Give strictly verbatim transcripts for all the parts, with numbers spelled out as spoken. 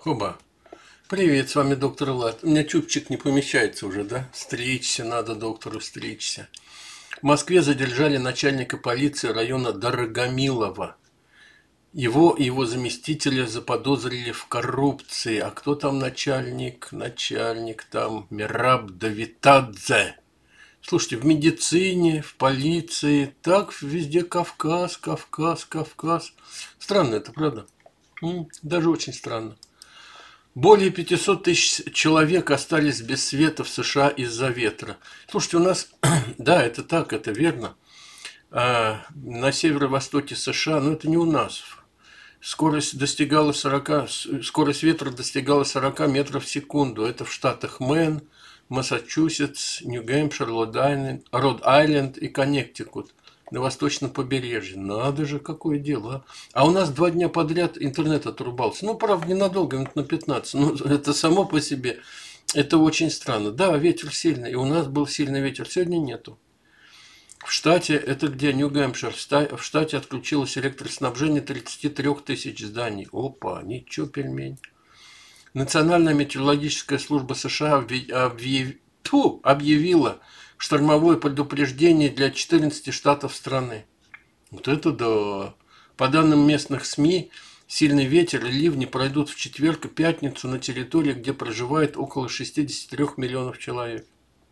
Хоба. Привет, с вами доктор Влад. У меня чубчик не помещается уже, да? Стричься надо, доктору, стричься. В Москве задержали начальника полиции района Дорогомилово. Его и его заместителя заподозрили в коррупции. А кто там начальник? Начальник там Мераб Давитадзе. Слушайте, в медицине, в полиции, так везде Кавказ, Кавказ, Кавказ. Странно это, правда? М, Даже очень странно. Более пятисот тысяч человек остались без света в США из-за ветра. Слушайте, у нас, да, это так, это верно. А, на северо-востоке США, но это не у нас. Скорость достигала сорока, скорость ветра достигала сорока метров в секунду. Это в штатах Мэн, Массачусетс, Нью-Гэмпшир, Род-Айленд, Род-Айленд и Коннектикут на восточном побережье. Надо же, какое дело. А А у нас два дня подряд интернет отрубался. Ну, правда, ненадолго, минут на пятнадцать. Но это само по себе, это очень странно. Да, ветер сильный, и у нас был сильный ветер. Сегодня нету. В штате, это где Нью-Гэмпшир, в штате отключилось электроснабжение тридцати трёх тысяч зданий. Опа, ничего, пельмень. Национальная метеорологическая служба США объяв... Тьфу, объявила штормовое предупреждение для четырнадцати штатов страны. Вот это да. По данным местных СМИ, сильный ветер и ливни пройдут в четверг и пятницу на территории, где проживает около шестидесяти трёх миллионов человек.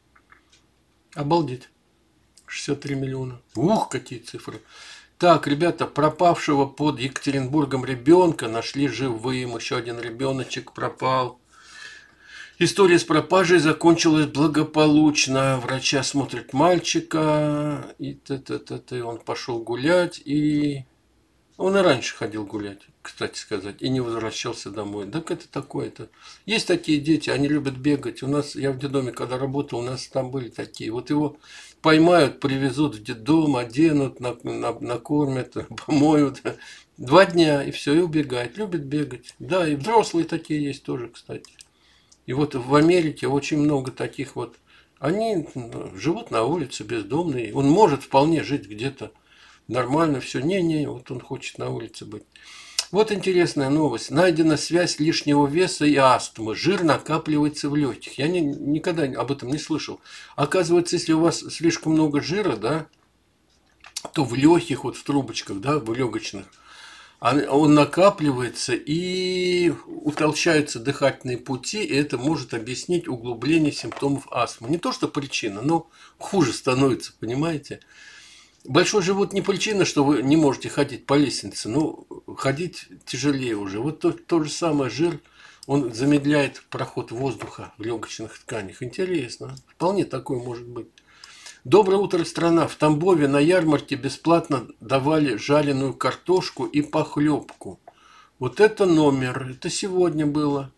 Обалдеть. шестьдесят три миллиона. Ух, какие цифры. Так, ребята, пропавшего под Екатеринбургом ребенка нашли живым. Еще один ребеночек пропал. История с пропажей закончилась благополучно. Врачи осмотрят мальчика. И т-т-т-т. Он пошел гулять. И он и раньше ходил гулять, кстати сказать. И не возвращался домой. Так это такое-то. Есть такие дети, они любят бегать. У нас, я в детдоме когда работал, у нас там были такие. Вот его поймают, привезут в детдом, оденут, накормят, помоют. Два дня, и все, и убегает. Любит бегать. Да, и взрослые такие есть тоже, кстати. И вот в Америке очень много таких вот. Они живут на улице, бездомные. Он может вполне жить где-то нормально, все. Не-не, вот он хочет на улице быть. Вот интересная новость. Найдена связь лишнего веса и астмы. Жир накапливается в легких. Я не, никогда об этом не слышал. Оказывается, если у вас слишком много жира, да, то в легких, вот в трубочках, да, в легочных, он накапливается и утолщаются дыхательные пути, и это может объяснить углубление симптомов астмы. Не то, что причина, но хуже становится, понимаете? Большой живот не причина, что вы не можете ходить по лестнице, но ходить тяжелее уже. Вот то, то же самое жир, он замедляет проход воздуха в легочных тканях. Интересно, вполне такое может быть. Доброе утро, страна. В Тамбове на ярмарке бесплатно давали жареную картошку и похлебку. Вот это номер. Это сегодня было.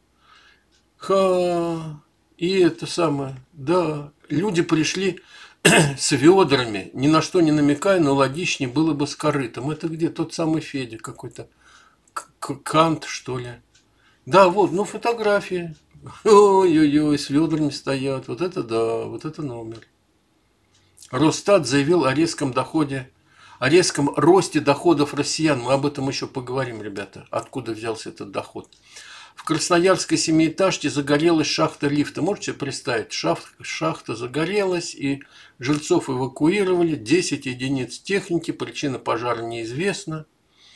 Ха. И это самое. Да. Люди пришли с ведрами, ни на что не намекая, но логичнее было бы с корытом. Это где? Тот самый Федя какой-то. Кант, что ли? Да, вот, ну фотографии. Ой-ой-ой, с ведрами стоят. Вот это да, вот это номер. Росстат заявил о резком доходе, о резком росте доходов россиян. Мы об этом еще поговорим, ребята, откуда взялся этот доход. В Красноярской семиэтажке загорелась шахта лифта. Можете себе представить? Шахта, шахта загорелась, и жильцов эвакуировали. десять единиц техники, причина пожара неизвестна.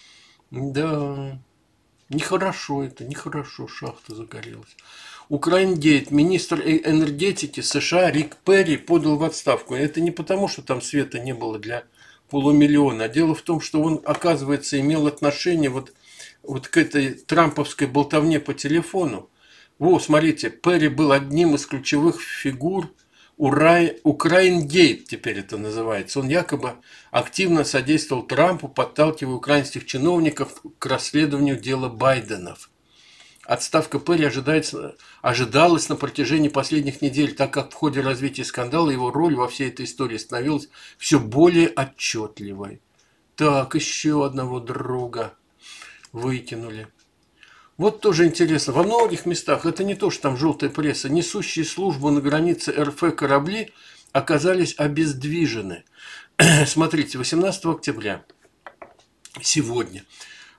Да, нехорошо это, нехорошо, шахта загорелась. Украингейт. Министр энергетики США Рик Перри подал в отставку. Это не потому, что там света не было для полумиллиона. А дело в том, что он, оказывается, имел отношение вот, вот к этой трамповской болтовне по телефону. Во, смотрите, Перри был одним из ключевых фигур Украингейт, теперь это называется. Он якобы активно содействовал Трампу, подталкивая украинских чиновников к расследованию дела Байденов. Отставка Перри ожидается, ожидалась на протяжении последних недель, так как в ходе развития скандала его роль во всей этой истории становилась все более отчетливой. Так, еще одного друга выкинули. Вот тоже интересно. Во многих местах, это не то, что там желтая пресса, несущие службу на границе эр эф корабли оказались обездвижены. Смотрите, восемнадцатого октября, сегодня,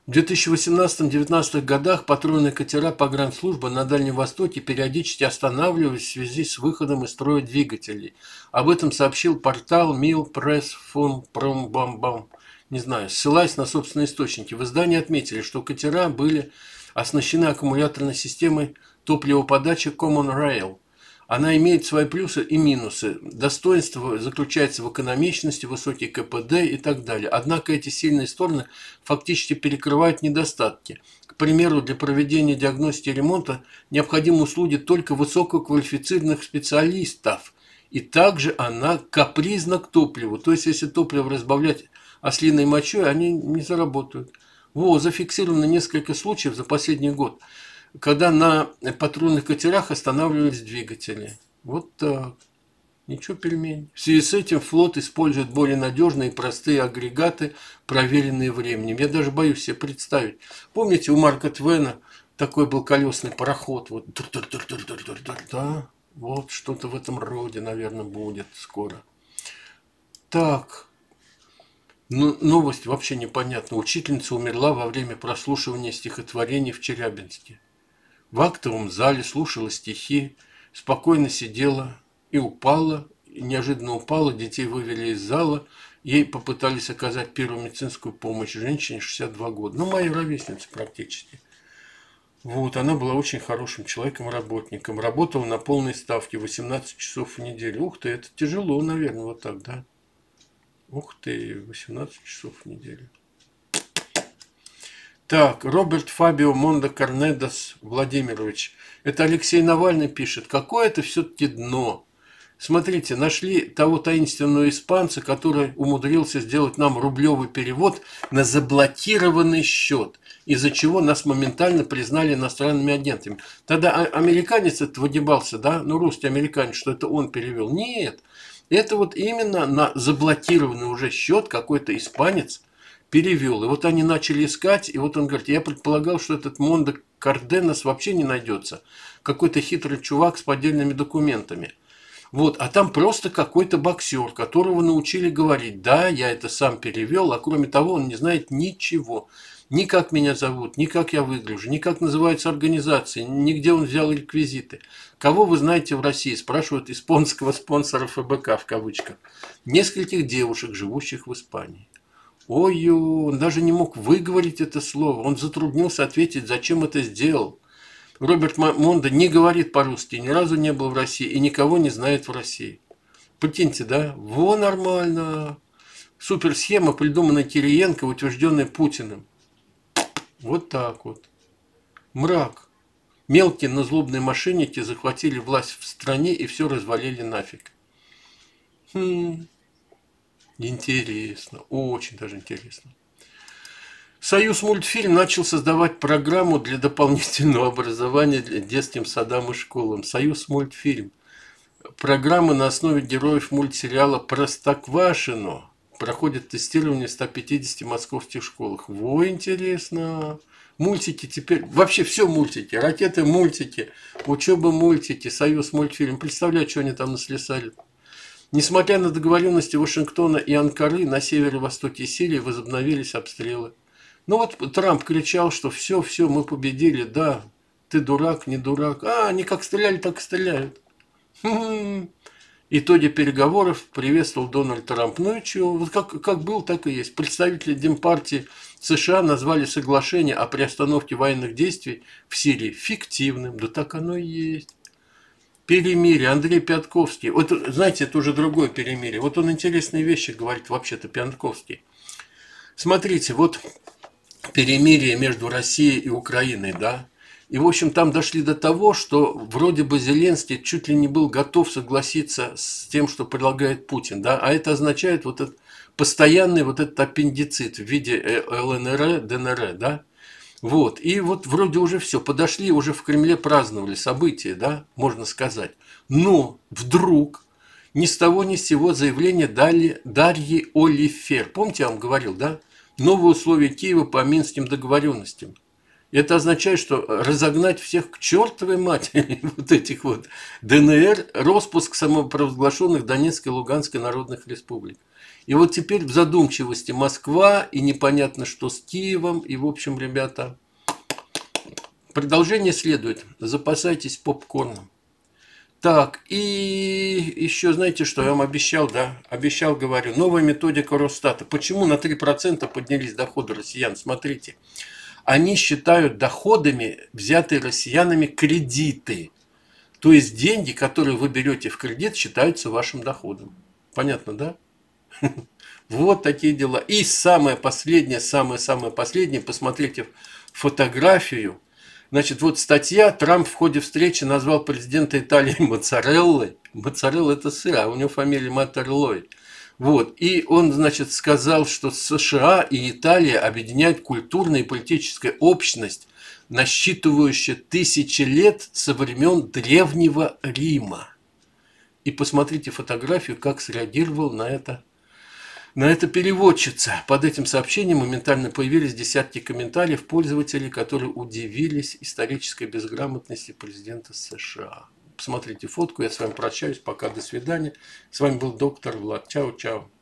В две тысячи восемнадцатом-девятнадцатом годах патрульные катера погранслужбы на Дальнем Востоке периодически останавливались в связи с выходом из строя двигателей. Об этом сообщил портал Милпресс.Промбамбам. Не знаю, ссылаясь на собственные источники. В издании отметили, что катера были оснащены аккумуляторной системой топливоподачи Common Rail. Она имеет свои плюсы и минусы. Достоинство заключается в экономичности, высокий ка пэ дэ и так далее. Однако эти сильные стороны фактически перекрывают недостатки. К примеру, для проведения диагностики и ремонта необходимы услуги только высококвалифицированных специалистов. И также она капризна к топливу. То есть, если топливо разбавлять ослиной мочой, они не заработают. Во, зафиксировано несколько случаев за последний год, когда на патрульных катерах останавливались двигатели. Вот так. Ничего пельмень. В связи с этим флот использует более надежные и простые агрегаты, проверенные временем. Я даже боюсь себе представить. Помните, у Марка Твена такой был колесный пароход? Вот, да, вот что-то в этом роде, наверное, будет скоро. Так. Ну, новость вообще непонятна. Учительница умерла во время прослушивания стихотворений в Челябинске. В актовом зале слушала стихи, спокойно сидела и упала, и неожиданно упала, детей вывели из зала, ей попытались оказать первую медицинскую помощь, женщине шестьдесят два года, ну, моей ровеснице практически. Вот, она была очень хорошим человеком-работником, работала на полной ставке, восемнадцать часов в неделю. Ух ты, это тяжело, наверное, вот так, да? Ух ты, восемнадцать часов в неделю. Так, Роберт Фабио Мондо Корнедос Владимирович. Это Алексей Навальный пишет. Какое это все-таки дно. Смотрите, нашли того таинственного испанца, который умудрился сделать нам рублевый перевод на заблокированный счет, из-за чего нас моментально признали иностранными агентами. Тогда американец этот выгибался, да? Ну, русский американец, что это он перевел. Нет, это вот именно на заблокированный уже счет какой-то испанец перевел. И вот они начали искать, и вот он говорит, я предполагал, что этот Мондо Карденос вообще не найдется. Какой-то хитрый чувак с поддельными документами. Вот, а там просто какой-то боксер, которого научили говорить, да, я это сам перевел, а кроме того он не знает ничего. Ни как меня зовут, ни как я выгляжу, ни как называются организации, ни где он взял реквизиты. Кого вы знаете в России, спрашивают испанского спонсора эф бэ ка в кавычках. Нескольких девушек, живущих в Испании. Ой, он даже не мог выговорить это слово. Он затруднился ответить, зачем это сделал. Роберт Мондо не говорит по-русски, ни разу не был в России и никого не знает в России. Прикиньте, да? Во, нормально. Суперсхема, придуманная Кириенко, утвержденная Путиным. Вот так вот. Мрак. Мелкие, но злобные мошенники захватили власть в стране и все развалили нафиг. Хм... Интересно, очень даже интересно. Союз мультфильм начал создавать программу для дополнительного образования для детским садам и школам. Союз мультфильм. Программа на основе героев мультсериала «Простоквашино» проходит тестирование в ста пятидесяти московских школах. Во, интересно. Мультики теперь, вообще все мультики, ракеты мультики, учеба мультики, Союз мультфильм. Представляю, что они там наслесали. Несмотря на договоренности Вашингтона и Анкары, на северо-востоке Сирии возобновились обстрелы. Ну вот Трамп кричал, что все, все, мы победили, да, ты дурак, не дурак. А, они как стреляли, так и стреляют. Хм-хм. Итоги переговоров приветствовал Дональд Трамп. Ну и чего, вот как, как был, так и есть. Представители Демпартии США назвали соглашение о приостановке военных действий в Сирии фиктивным. Да так оно и есть. Перемирие. Андрей Пятковский. Вот, знаете, это уже другое перемирие. Вот он интересные вещи говорит, вообще-то, Пятковский. Смотрите, вот перемирие между Россией и Украиной, да. И, в общем, там дошли до того, что вроде бы Зеленский чуть ли не был готов согласиться с тем, что предлагает Путин, да. А это означает вот этот постоянный вот этот аппендицит в виде эл эн эр, дэ эн эр, да. Вот, и вот вроде уже все, подошли, уже в Кремле праздновали события, да, можно сказать. Но вдруг ни с того ни с сего заявление дали Дарьи Олифер. Помните, я вам говорил, да? Новые условия Киева по Минским договоренностям. Это означает, что разогнать всех к чертовой матери вот этих вот дэ эн эр, распуск самопровозглашенных Донецкой и Луганской народных республик. И вот теперь в задумчивости Москва, и непонятно, что с Киевом. И, в общем, ребята, продолжение следует. Запасайтесь попкорном. Так, и еще, знаете, что я вам обещал, да? Обещал, говорю, новая методика Росстата. Почему на три процента поднялись доходы россиян? Смотрите, они считают доходами, взятые россиянами, кредиты. То есть деньги, которые вы берете в кредит, считаются вашим доходом. Понятно, да? Вот такие дела. И самое последнее, самое-самое последнее, посмотрите фотографию. Значит, вот статья. Трамп в ходе встречи назвал президента Италии моцареллой. Моцарелла – это сыр, а у него фамилия Матерлой. Вот. И он, значит, сказал, что США и Италия объединяют культурную и политическую общность, насчитывающую тысячи лет со времен Древнего Рима. И посмотрите фотографию, как среагировал на это На это переводчица. Под этим сообщением моментально появились десятки комментариев пользователей, которые удивились исторической безграмотности президента США. Посмотрите фотку, я с вами прощаюсь, пока, до свидания. С вами был доктор Влад. Чао-чао.